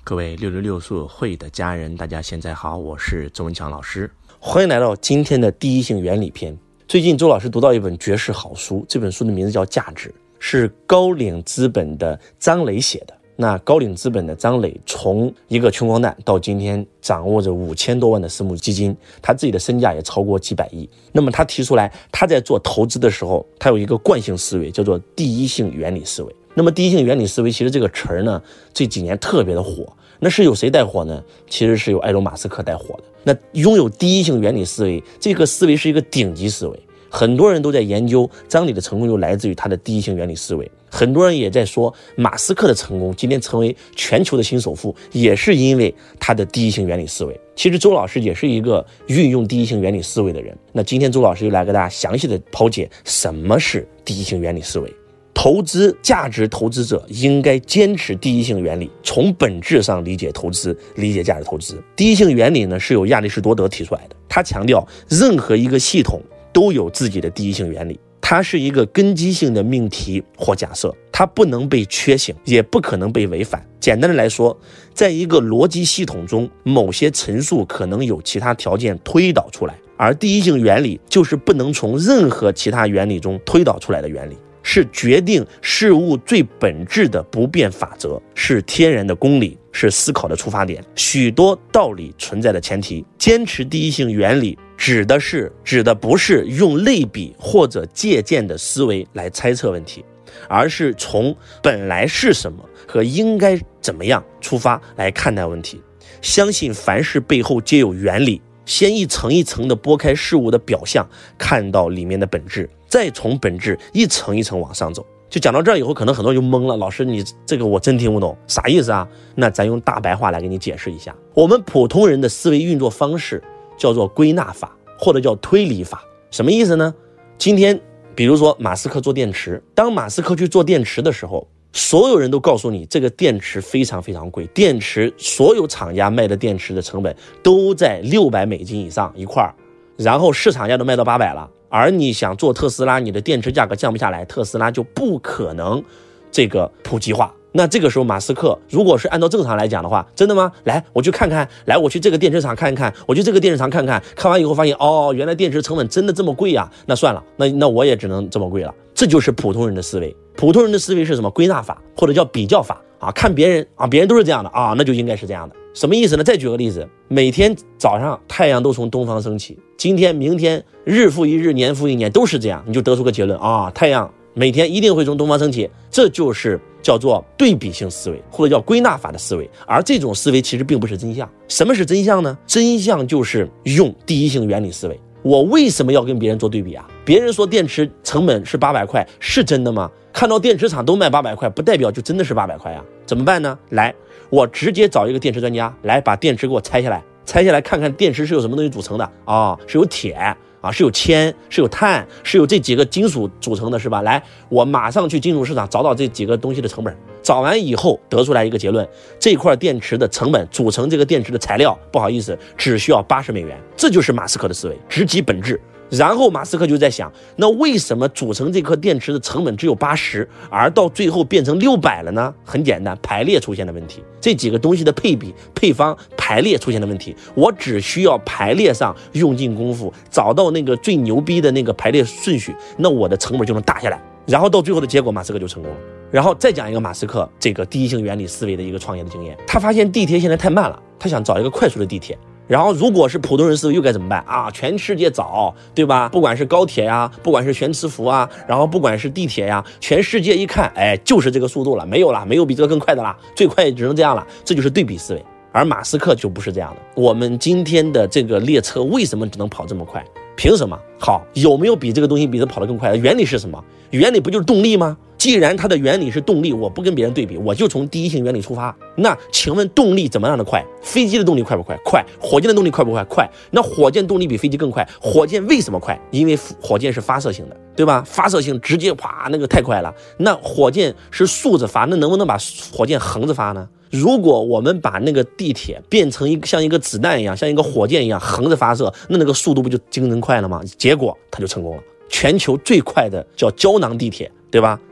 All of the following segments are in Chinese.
各位666速会的家人，大家现在好，我是周文强老师，欢迎来到今天的第一性原理篇。最近周老师读到一本绝世好书，这本书的名字叫《价值》，是高瓴资本的张磊写的。那高瓴资本的张磊从一个穷光蛋到今天掌握着5000多万的私募基金，他自己的身价也超过几百亿。那么他提出来，他在做投资的时候，他有一个惯性思维，叫做第一性原理思维。那么第一性原理思维其实这个词儿呢，这几年特别的火。那是由谁带火呢？其实是由埃隆·马斯克带火的。那拥有第一性原理思维，这个思维是一个顶级思维。很多人都在研究张磊的成功就来自于他的第一性原理思维，很多人也在说马斯克的成功今天成为全球的新首富也是因为他的第一性原理思维。其实周老师也是一个运用第一性原理思维的人。那今天周老师就来给大家详细的剖解什么是第一性原理思维。投资价值投资者应该坚持第一性原理，从本质上理解投资，理解价值投资。第一性原理呢，是由亚里士多德提出来的，他强调任何一个系统都有自己的第一性原理，它是一个根基性的命题或假设，它不能被缺省，也不可能被违反。简单的来说，在一个逻辑系统中，某些陈述可能有其他条件推导出来，而第一性原理就是不能从任何其他原理中推导出来的原理，是决定事物最本质的不变法则，是天然的公理，是思考的出发点，许多道理存在的前提。坚持第一性原理指的不是用类比或者借鉴的思维来猜测问题，而是从本来是什么和应该怎么样出发来看待问题。相信凡事背后皆有原理，先一层一层的剥开事物的表象，看到里面的本质，再从本质一层一层往上走。就讲到这儿以后，可能很多人就懵了，老师你这个我真听不懂，啥意思啊？那咱用大白话来给你解释一下。我们普通人的思维运作方式叫做归纳法，或者叫推理法。什么意思呢？今天比如说马斯克做电池，当马斯克去做电池的时候，所有人都告诉你这个电池非常非常贵，电池所有厂家卖的电池的成本都在$600以上一块，然后市场价都卖到800了。而你想做特斯拉，你的电池价格降不下来，特斯拉就不可能这个普及化。那这个时候马斯克如果是按照正常来讲的话，真的吗？来我去看看，来我去这个电池厂看一看，我去这个电池厂看看，看完以后发现原来电池成本真的这么贵啊，那算了，那我也只能这么贵了。这就是普通人的思维。普通人的思维是什么？归纳法，或者叫比较法啊，看别人啊，别人都是这样的啊，那就应该是这样的。什么意思呢？再举个例子，每天早上太阳都从东方升起，今天明天日复一日，年复一年，都是这样，你就得出个结论啊，太阳每天一定会从东方升起。这就是叫做对比性思维，或者叫归纳法的思维。而这种思维其实并不是真相。什么是真相呢？真相就是用第一性原理思维。我为什么要跟别人做对比啊？别人说电池成本是800块，是真的吗？看到电池厂都卖800块，不代表就真的是800块啊。怎么办呢？来，我直接找一个电池专家来把电池给我拆下来看看电池是由什么东西组成的啊？是有铁啊，是有铅，是有碳，是有这几个金属组成的，是吧？来，我马上去金属市场找这几个东西的成本，找完以后得出来一个结论，这块电池的成本组成这个电池的材料，不好意思，只需要$80。这就是马斯克的思维，直击本质。然后马斯克就在想，那为什么组成这颗电池的成本只有80，而到最后变成600了呢？很简单，排列出现的问题，这几个东西的配比、配方、排列出现的问题，我只需要排列上用尽功夫，找到那个最牛逼的那个排列顺序，那我的成本就能打下来。然后到最后的结果，马斯克就成功了。然后再讲一个马斯克这个第一性原理思维的一个创业的经验，他发现地铁现在太慢了，他想找一个快速的地铁。然后如果是普通人思维又该怎么办啊？全世界找，对吧？不管是高铁呀，不管是悬磁浮啊，然后不管是地铁呀，全世界一看，就是这个速度了，没有比这个更快的了，最快只能这样了。这就是对比思维。而马斯克就不是这样的。我们今天的这个列车为什么只能跑这么快？凭什么？好，有没有比这个东西比它跑得更快的？原理是什么？原理不就是动力吗？既然它的原理是动力，我不跟别人对比，我就从第一性原理出发。那请问动力怎么样的快？飞机的动力快不快？快。火箭的动力快不快？快。那火箭动力比飞机更快，火箭为什么快？因为火箭是发射性的，对吧？发射性直接啪，那个太快了。那火箭是竖着发，那能不能把火箭横着发呢？如果我们把那个地铁变成像一个子弹一样，像一个火箭一样横着发射，那个速度不就惊人快了吗？结果它就成功了。全球最快的叫胶囊地铁，对吧？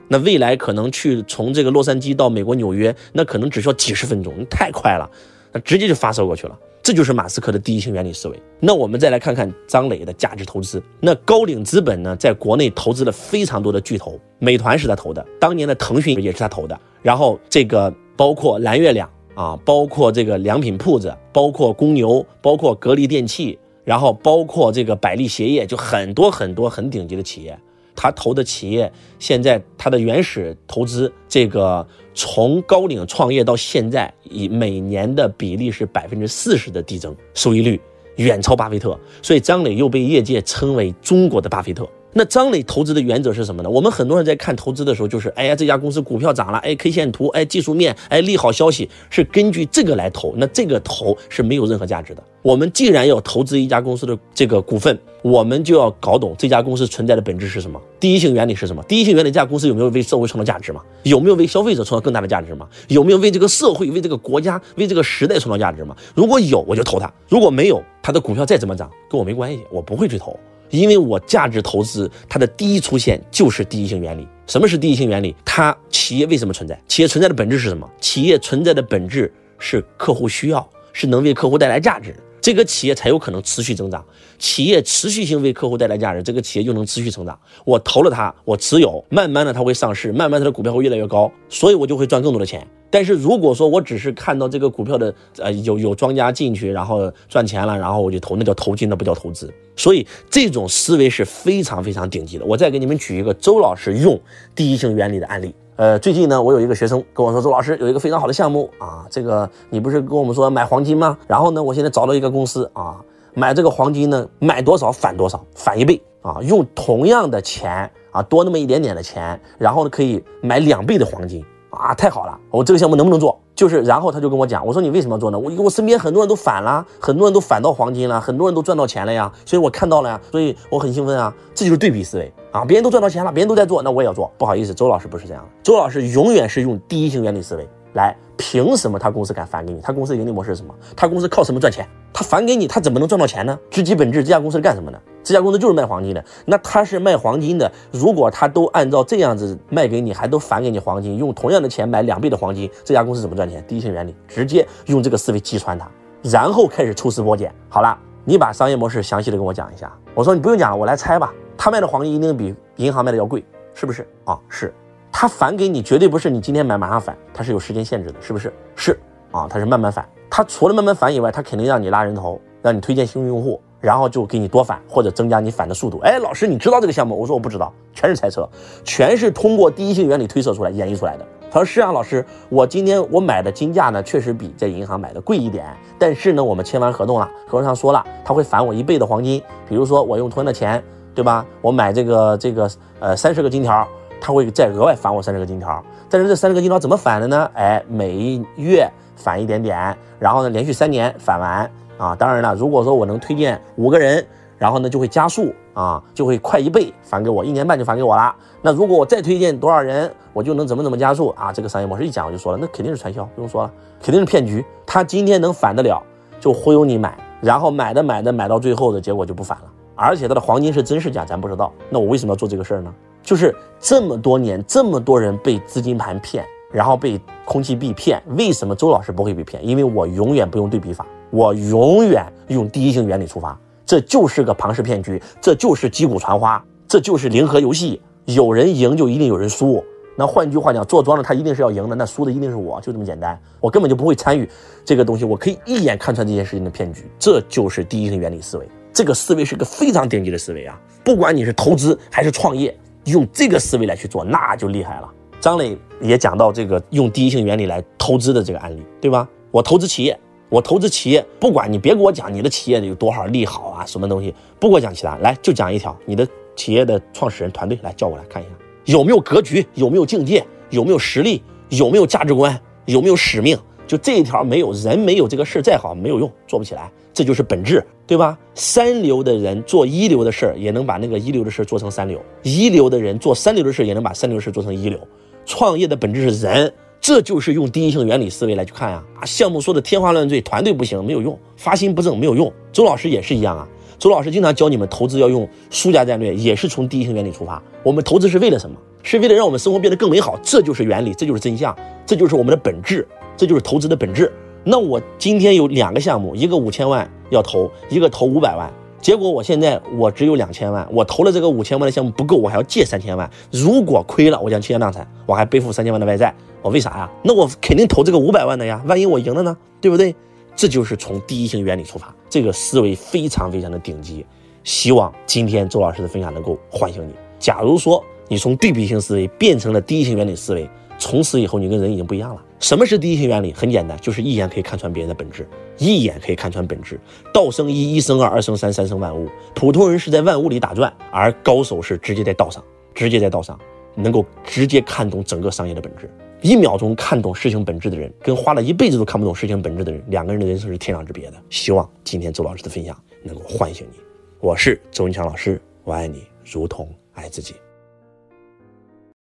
那未来可能从这个洛杉矶到美国纽约，那可能只需要几十分钟，太快了，那直接就发售过去了。这就是马斯克的第一性原理思维。那我们再来看看张磊的价值投资。那高瓴资本呢，在国内投资了非常多的巨头，美团是他投的，当年的腾讯也是他投的，然后这个包括蓝月亮啊，包括这个良品铺子，包括公牛，包括格力电器，然后包括这个百利鞋业，就很多很多很顶级的企业。他投的企业现在他的原始投资，这个从高瓴创业到现在，以每年的比例是40%的递增，收益率远超巴菲特，所以张磊又被业界称为中国的巴菲特。那张磊投资的原则是什么呢？我们很多人在看投资的时候，就是哎呀，这家公司股票涨了，哎 K 线图，哎技术面，哎利好消息，是根据这个来投。那这个投是没有任何价值的。我们既然要投资一家公司的这个股份，我们就要搞懂这家公司存在的本质是什么，第一性原理是什么。第一性原理，这家公司有没有为社会创造价值嘛？有没有为消费者创造更大的价值嘛？有没有为这个社会、为这个国家、为这个时代创造价值嘛？如果有，我就投它；如果没有，它的股票再怎么涨跟我没关系，我不会去投。因为我价值投资它的第一出现就是第一性原理。什么是第一性原理？它企业为什么存在？企业存在的本质是什么？企业存在的本质是客户需要，是能为客户带来价值，这个企业才有可能持续增长。企业持续性为客户带来价值，这个企业就能持续成长。我投了它，我持有，慢慢的它会上市，慢慢它的股票会越来越高，所以我就会赚更多的钱。但是如果说我只是看到这个股票的有庄家进去，然后赚钱了，然后我就投，那叫投机，那不叫投资。所以这种思维是非常非常顶级的。我再给你们举一个周老师用第一性原理的案例。最近呢，我有一个学生跟我说，周老师有一个非常好的项目啊，这个你不是跟我们说买黄金吗？然后呢，我现在找到一个公司啊，买这个黄金呢，买多少返多少，返1倍啊，用同样的钱啊，多那么一点点的钱，然后呢可以买2倍的黄金。啊，太好了！我这个项目能不能做？然后他就跟我讲，我说你为什么要做呢？我身边很多人都反了，很多人都反到黄金了，很多人都赚到钱了呀，所以我看到了呀，所以我很兴奋啊。这就是对比思维啊！别人都赚到钱了，别人都在做，那我也要做。不好意思，周老师不是这样的，周老师永远是用第一性原理思维来。凭什么他公司敢返给你？他公司的盈利模式是什么？他公司靠什么赚钱？他返给你，他怎么能赚到钱呢？知其本质，这家公司是干什么的？这家公司就是卖黄金的。那他是卖黄金的，如果他都按照这样子卖给你，还都返给你黄金，用同样的钱买2倍的黄金，这家公司怎么赚钱？第一性原理，直接用这个思维击穿它，然后开始抽丝剥茧。好了，你把商业模式详细的跟我讲一下。我说你不用讲了，我来猜吧。他卖的黄金一定比银行卖的要贵，是不是啊？是。他返给你绝对不是你今天买马上返，它是有时间限制的，是不是？是啊，它是慢慢返。他除了慢慢返以外，他肯定让你拉人头，让你推荐新用户，然后就给你多返或者增加你返的速度。哎，老师你知道这个项目？我说我不知道，全是猜测，全是通过第一性原理推测出来演绎出来的。他说是啊，老师，我今天我买的金价呢确实比在银行买的贵一点，但是呢我们签完合同了，合同上说了他会返我1倍的黄金，比如说我用同样的钱，对吧？我买这个30个金条。他会再额外返我30个金条，但是这30个金条怎么返的呢？哎，每月返一点点，然后呢连续3年返完啊。当然了，如果说我能推荐5个人，然后呢就会加速啊，就会快1倍返给我，1年半就返给我了。那如果我再推荐多少人，我就能怎么加速啊。这个商业模式一讲我就说了，那肯定是传销，不用说了，肯定是骗局。他今天能返得了，就忽悠你买，然后买到最后的结果就不返了。而且他的黄金是真是假咱不知道，那我为什么要做这个事儿呢？就是这么多年这么多人被资金盘骗，然后被空气币骗，为什么周老师不会被骗？因为我永远不用对比法，我永远用第一性原理出发。这就是个庞氏骗局，这就是击鼓传花，这就是零和游戏，有人赢就一定有人输。那换句话讲，做庄的他一定是要赢的，那输的一定是我，就这么简单。我根本就不会参与这个东西，我可以一眼看穿这件事情的骗局。这就是第一性原理思维，这个思维是个非常顶级的思维啊！不管你是投资还是创业，用这个思维来去做，那就厉害了。张磊也讲到这个用第一性原理来投资的这个案例，对吧？我投资企业，不管你别给我讲你的企业有多少利好啊，什么东西，不给我讲其他，来就讲一条，你的企业的创始人团队，来叫我来看一下，有没有格局，有没有境界，有没有实力，有没有价值观，有没有使命。就这一条没有，人没有这个事再好没有用，做不起来，这就是本质，对吧？3流的人做1流的事也能把那个1流的事做成3流，1流的人做3流的事也能把3流的事做成1流。创业的本质是人，这就是用第一性原理思维来去看啊！项目说的天花乱坠，团队不行没有用，发心不正没有用。周老师也是一样啊，周老师经常教你们投资要用输家战略，也是从第一性原理出发。我们投资是为了什么？ 是为了让我们生活变得更美好，这就是原理，这就是真相，这就是我们的本质，这就是投资的本质。那我今天有2个项目，一个5000万要投，一个投500万，结果我现在只有2000万，我投了这个5000万的项目不够，我还要借3000万，如果亏了，我将倾家荡产，我还背负3000万的外债，我为啥呀？那我肯定投这个500万的呀，万一我赢了呢，对不对？这就是从第一性原理出发，这个思维非常非常的顶级，希望今天周老师的分享能够唤醒你。假如说你从对比性思维变成了第一性原理思维，从此以后你跟人已经不一样了。什么是第一性原理？很简单，就是一眼可以看穿别人的本质，一眼可以看穿本质。道生一，一生二，二生三，三生万物。普通人是在万物里打转，而高手是直接在道上，能够直接看懂整个商业的本质。1秒钟看懂事情本质的人，跟花了一辈子都看不懂事情本质的人，2个人的人生是天壤之别的。希望今天周老师的分享能够唤醒你。我是周文强老师，我爱你如同爱自己。